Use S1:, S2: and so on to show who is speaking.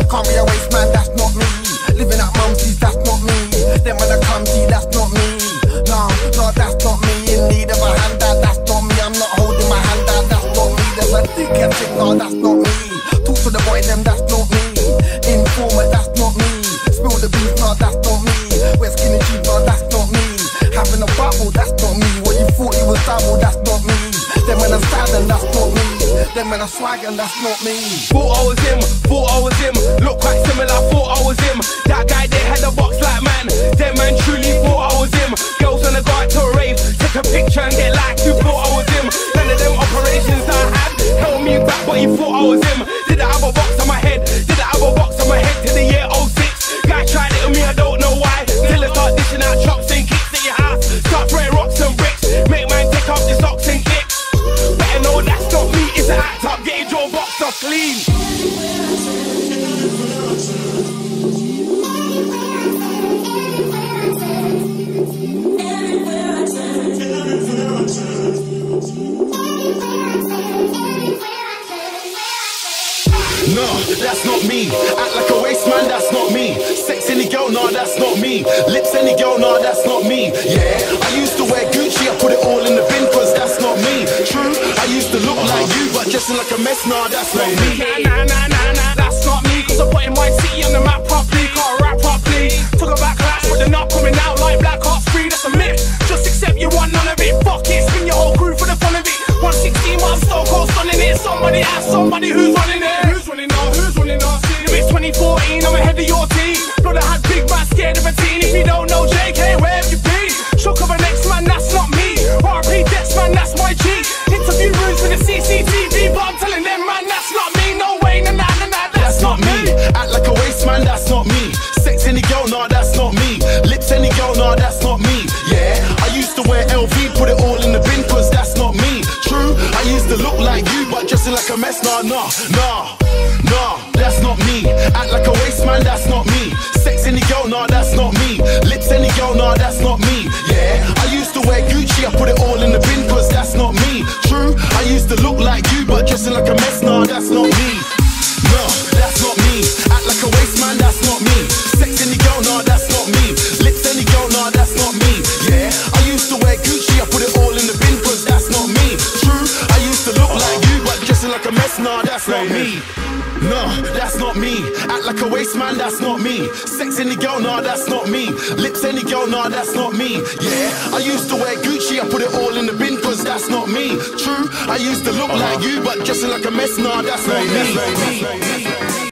S1: Can't be a waste man, that's not me. Living at mumsy's, that's not me. Then when I come to you, that's not me. No, no, that's not me. In need of a handout, that's not me. I'm not holding my hand out, that's not me. There's a dickhead thing, no, that's not me. Talk to the boy, them, that's not me. Informer, that's not me. Spill the beef, no, that's not me. Wear skinny jeans, no, that's not me. Having a bubble, that's not me. What you thought you was double, that's not me. Then when I'm standing, that's not me. Then when I'm swagging, that's not me.
S2: Thought I was him, thought I was him. Look quite similar, thought I was him. That guy they had a box like man. Them man truly thought I was him. Girls wanna go out to a rave, take a picture and get liked. You thought I was him. None of them operations that I had held me back, but you thought I was him. Did I have a box on my head? Did I have a box on my head to the year 06? Guy tried it on me, I don't know why. Till I start dishing out chops and kicks at your house. Start throwing rocks and bricks. Make man take off the socks and kicks. Better know that's not me, it's an act up. Get your box off clean.
S3: No, that's not me. Act like a waste man, that's not me. Sex any girl, nah, that's not me. Lips any girl, nah, that's not me. Yeah, I used to wear Gucci, I put it all in the bin, cause that's not me. True, I used to look like you, but dressing like a mess, nah, that's not me.
S2: Nah, that's not me. Cause I put in my city on the map properly, can't rap properly. Talk about class, but they're not coming out like Black Hearts Free, that's a myth. Just accept you want none of it, fuck it, spin your whole crew for the fun of it. 116 months, so cold, stunning it. Somebody ask somebody who's running it. Who's running us? Who's running us? If it's 2014, I'm ahead of your team. Blood, I had big man scared of a teen. If you don't know JK, where have you been? Shook of an ex-man, that's not me. RP Dex, man, that's my G. Interview rooms with the CCTV, but I'm telling them, man, that's not me. No way, nah, that's not me.
S3: Act like a waste man, that's not me. Sex any girl, nah, that's not me. Lips any girl, nah, that's not me. Yeah, I used to wear LV, put it all in the bin, cause that's not me. True, I used to look like you, but dressing like a mess, nah, that's not me. Act like a waste man, that's not me. Sex any girl, nah, that's not me. Lips any girl, nah, that's not me. Yeah, I used to wear Gucci, I put it all in the bin, cause that's not me. True, I used to look like you, but dressing like a mess, nah, that's not me. No, that's not me. Act like a waste man, that's not me. Sex any girl, nah, that's not me. Lips any girl, nah, that's not me. Yeah, I used to wear Gucci, I put it all in the bin, cause that's not me. True, I used to look like you, but dressing like a mess, nah, that's not me. No, that's not me. Act like a waste man, that's not me. Sex any girl, nah, that's not me. Lips any girl, nah, that's not me. Yeah, I used to wear Gucci, I put it all in the bin, cause that's not me. True, I used to look like you, but dressing like a mess, nah, that's not me.